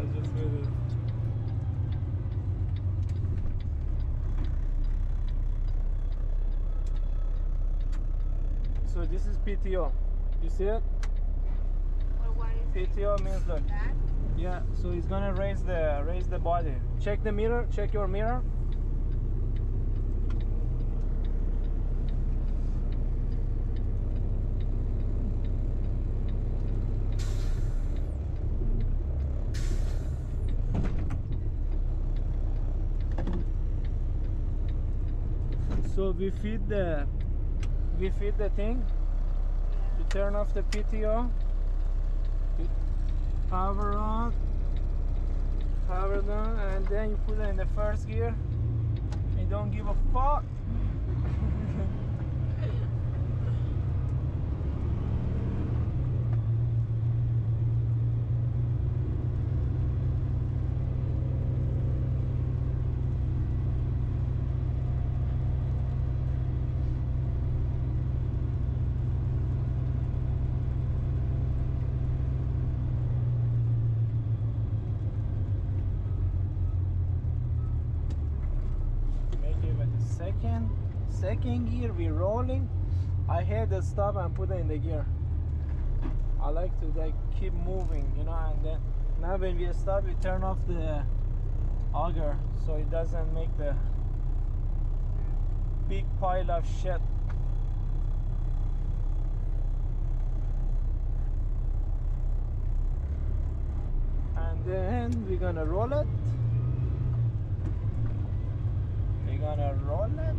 just with it. So this is PTO. You see it? What is PTO means look. that? Yeah. So he's gonna raise the body. Check the mirror. Check your mirror. So we feed the thing. You turn off the PTO. You power on, power down, and then you put it in the first gear. You don't give a fuck. Second gear, we're rolling. I hit the stop and put it in the gear. I like to like keep moving, you know, and then now when we stop, we turn off the auger so it doesn't make the big pile of shit. And then we're gonna roll it. Gonna roll it.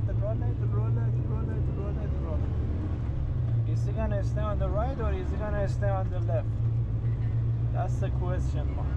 Is it gonna stay on the right or is it gonna stay on the left? That's the question mark.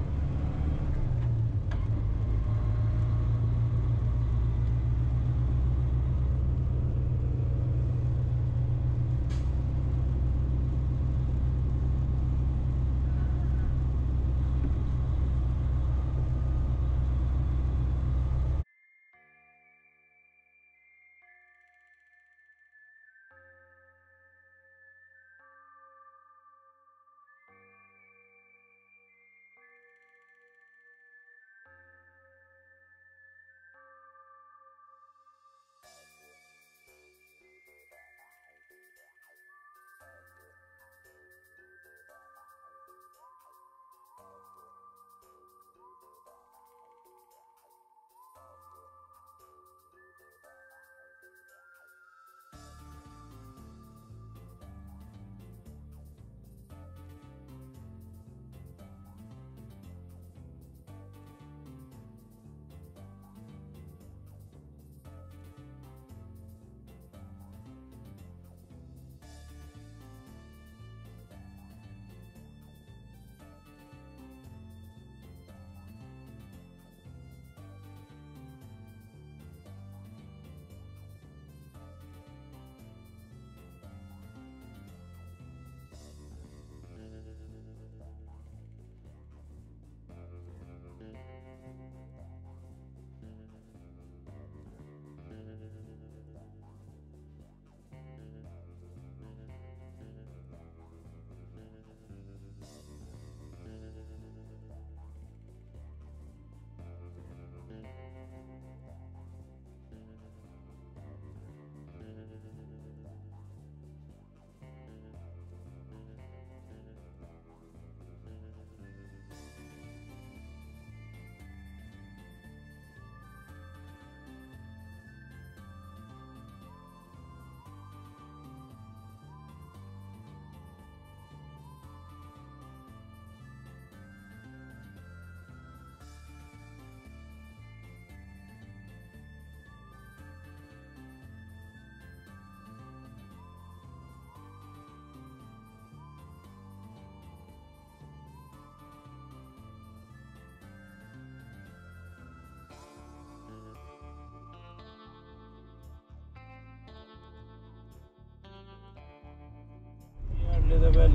Little bit.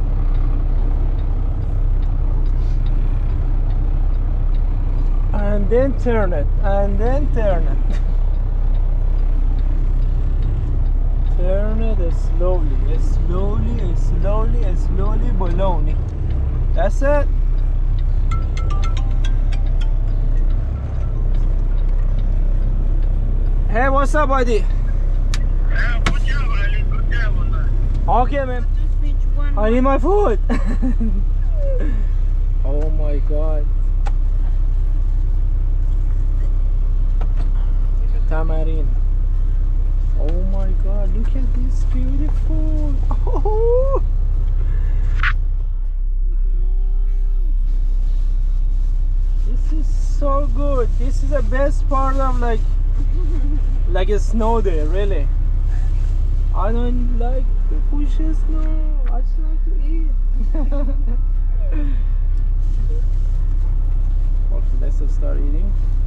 And then turn it, and then turn it. Turn it slowly, slowly, slowly, slowly, bologna. That's it. Hey, what's up, buddy? Yeah, good job, Ali. Good job on that. Okay, man. Just which one? I need my food. Oh my god. Tamarind. Oh my god, look at this beautiful. Oh. This is so good. This is the best part of like a snow day, really. I don't like to push the snow. I just like to eat. Okay, let's start eating.